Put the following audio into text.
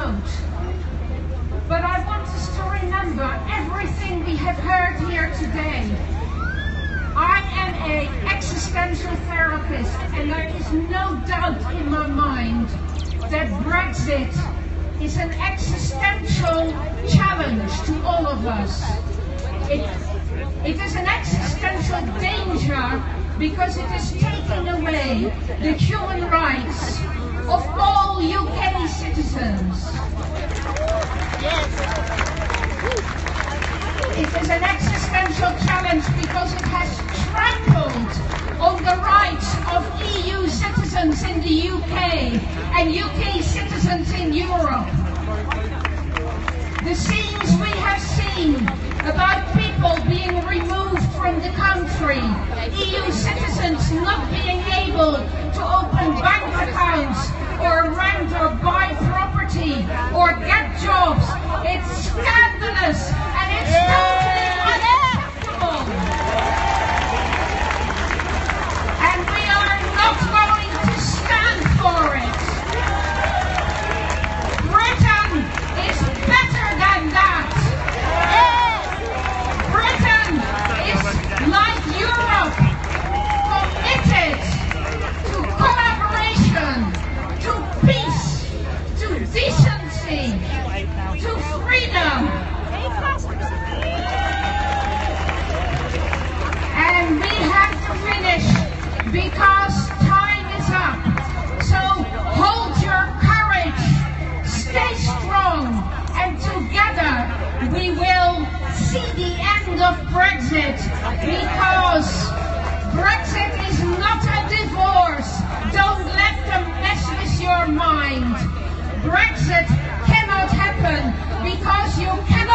vote. But I want us to remember everything we have heard here today. I am an existential therapist, and there is no doubt in my mind that Brexit is an existential challenge to all of us. It is an existential danger because it is taking away the human rights of all UK citizens. It is an existential challenge because it has trampled on the rights of EU citizens in the UK and UK citizens in Europe. The scenes we have seen about people being removed from the country, EU citizens not being able to open bank accounts or rent or buy property or get jobs, it's scandalous and it's totally unacceptable. And we are not going to stand for it. Britain is better than that. Britain is like Europe, committed to collaboration, to peace, to decency, to freedom. And we have to finish because time is up. So hold your courage, stay strong, and together we will see the end of Brexit, because Brexit is not a divorce. Don't let them mess with your mind. Brexit cannot happen because you cannot